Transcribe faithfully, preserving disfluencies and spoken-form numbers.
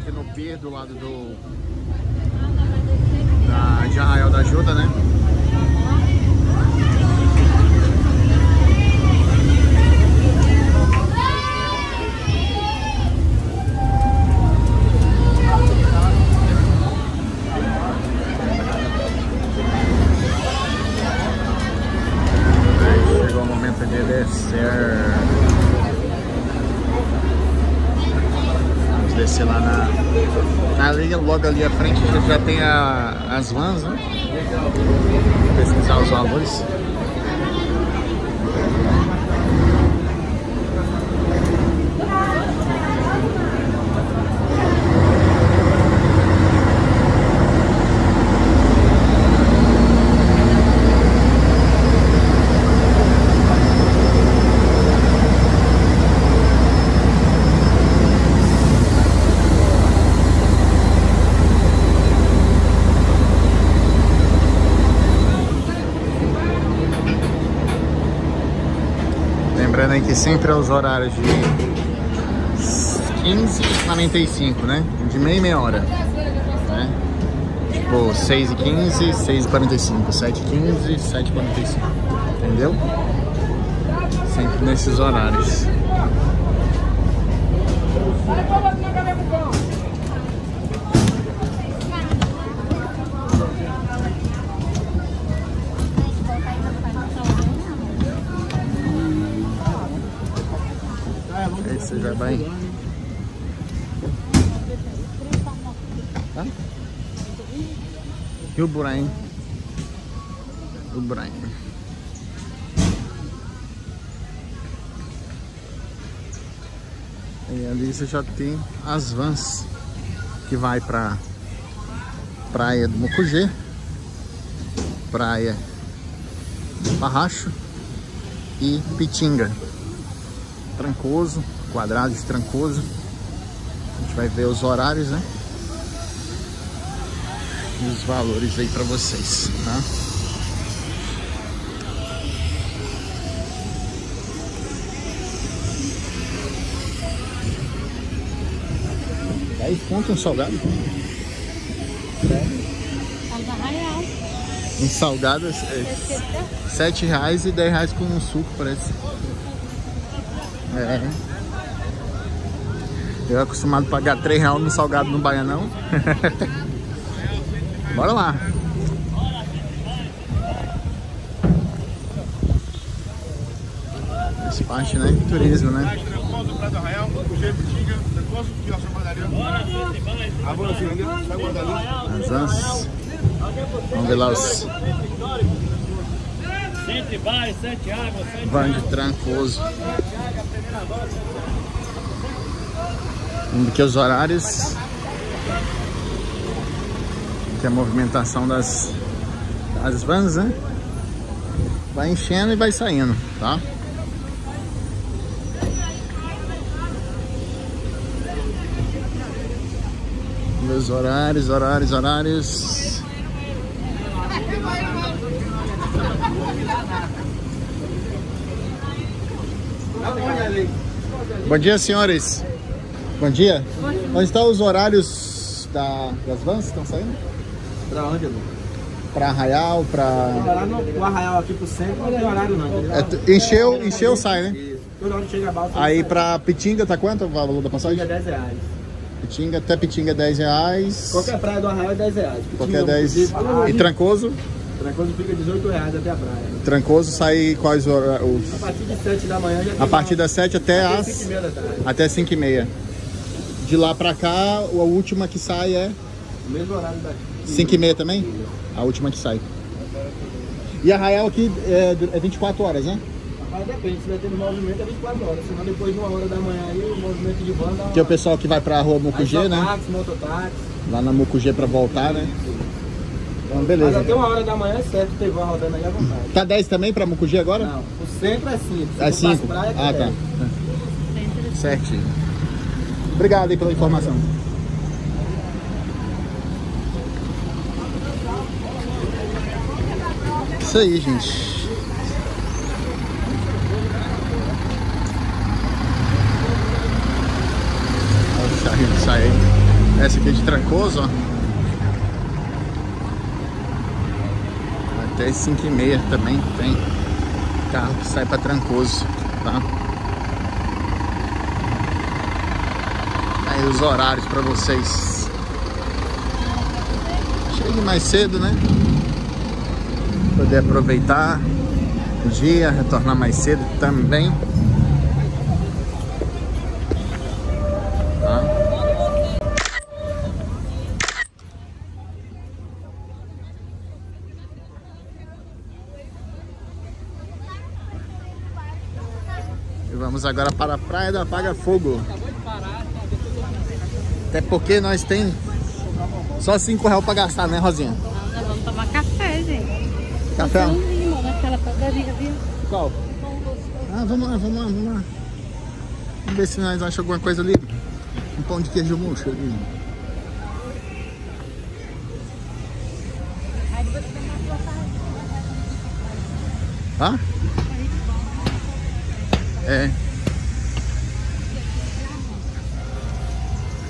aqui no pier do lado do da, de Arraial da Ajuda, né? Chegou o momento de descer. Vamos descer lá na... Ali, logo ali à frente já tem a, as vans, né? Vou pesquisar os valores. Lembrando aí que sempre é os horários de quinze e quarenta e cinco, né? De meia e meia hora, né? Tipo, seis e quinze, seis e quarenta e cinco, sete e quinze, sete e quarenta e cinco, entendeu? Sempre nesses horários. Esse já vai. Tá? Rio Buraim. Rio Buraim. E ali você já tem as vans que vai pra Praia do Mucugê, Praia do Parracho e Pitinga. Trancoso, Quadrado de Trancoso. A gente vai ver os horários, né? E os valores aí pra vocês, tá? dez conto um salgado? Um salgado é sete reais e dez reais com um suco, parece. É. Eu acostumado a pagar três reais no salgado no Baianão. Bora lá. Essa parte, né? Turismo, né? As vans. Vamos ver lá os... Van de Trancoso. Vamos ver aqui os horários. Aqui a movimentação das, das vans, né? Vai enchendo e vai saindo, tá? Vamos ver os horários, horários, horários. Bom dia, senhores. Bom dia. Onde estão os horários da, das vans que estão saindo? Pra onde, Lu? Pra Arraial, pra... O Arraial aqui pro centro não tem horário não. É, encheu, encheu, sai, né? Isso. Toda hora que chega a balsa... Aí pra Pitinga tá quanto o valor da passagem? Pitinga é dez reais. Pitinga, até Pitinga é dez reais. Qualquer praia do Arraial é dez reais. Pitinga, Qualquer dez. E Trancoso? Trancoso fica dezoito reais até a praia. Trancoso sai quais horários? A partir de sete da manhã já tem. A partir das sete até, até as... cinco e meia da tarde. Até cinco e meia. De lá pra cá, a última que sai é... O mesmo horário daqui. cinco e meia também? A última que sai. E Arraial aqui é, é vinte e quatro horas, né? Rapaz, depende, se vai ter movimento é vinte e quatro horas, senão depois de uma hora da manhã aí o movimento de van dá uma... Que é o pessoal que vai pra rua Mucugê, né? Táxi, mototáxi. Lá na Mucugê pra voltar, né? Então, beleza. Mas até uma hora da manhã é certo ter van rodando aí à vontade. Tá dez também pra Mucugê agora? Não, o centro é cinco. É cinco? Ah, tá. Certinho. Obrigado aí pela informação. Isso aí, gente. Olha o carrinho que sai aí. Essa aqui é de Trancoso, ó. Até cinco e meia também tem carro que sai para Trancoso, tá? Aí os horários para vocês. Chegue mais cedo, né? Poder aproveitar o dia, retornar mais cedo também. Tá? E vamos agora para a Praia do Apaga Fogo. Até porque nós tem só cinco reais para gastar, né, Rosinha? Ah, nós vamos tomar café, gente. Café? Tem um limo naquela padaria, viu? Qual? Ah, vamos lá, vamos lá, vamos lá. Vamos ver se nós achamos alguma coisa ali. Um pão de queijo murcho ali. Hã? É.